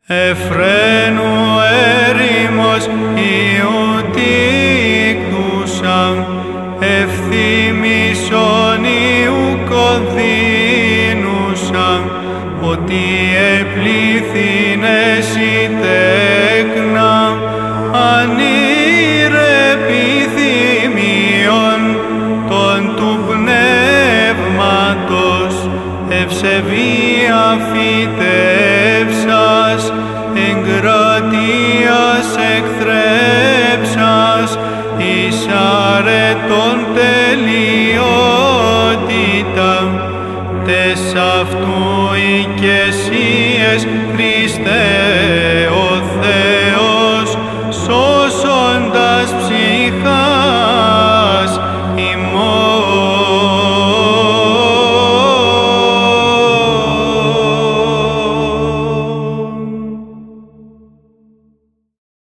Εφραίνου έρημος Ιουτίκτουσαν, ευθύμησον Ιουκοδίνουσαν, ότι επλήθυνες η τέκνα, ανήρε επιθυμίων των του πνεύματος, ευσεβία φυτεύσας, εγκρατείας εκθρέψας, εις αρετών τελειότητα, τες αυτού οικεσίες Χριστέ.